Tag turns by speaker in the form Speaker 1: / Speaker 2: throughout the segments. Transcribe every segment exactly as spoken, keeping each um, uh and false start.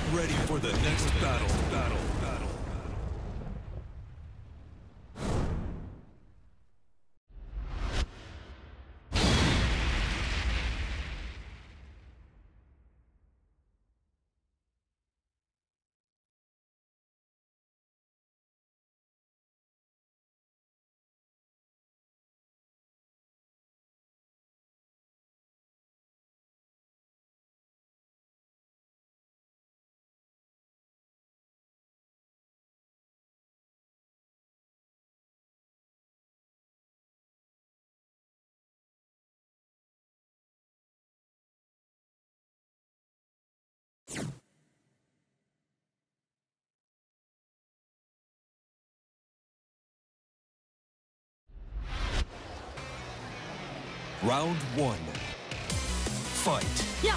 Speaker 1: ready for the next battle. Battle. Battle. Round one. Fight.
Speaker 2: Yeah.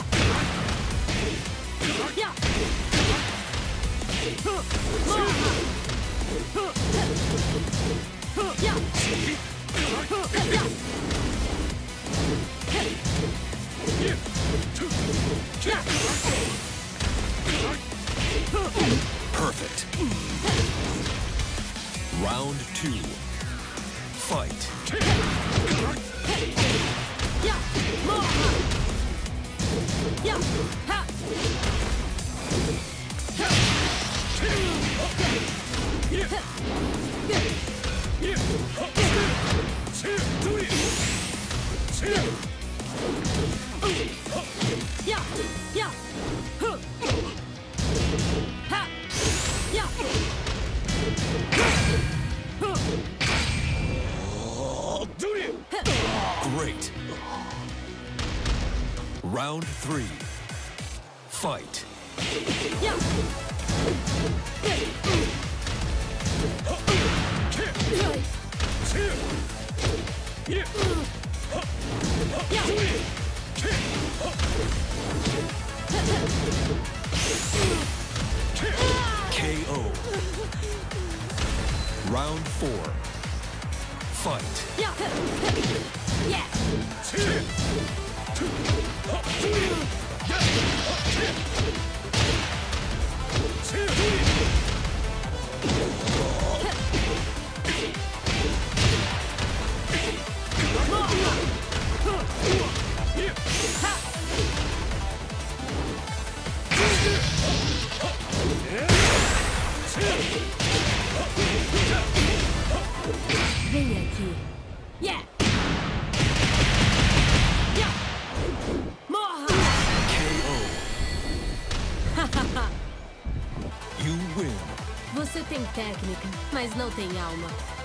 Speaker 2: Yeah.
Speaker 1: Perfect. Round two. Fight.
Speaker 2: Yeah. Yeah. Ha. Yeah. Yeah. Huh. Ha. Yeah.
Speaker 1: Great. Round three. Fight.
Speaker 2: Yeah.
Speaker 1: K O. Round four. Fight.
Speaker 2: Yeah. Yeah. Vem aqui. Yeah. Yeah. Morra.
Speaker 1: K O. You win.
Speaker 2: Você tem técnica, mas não tem alma.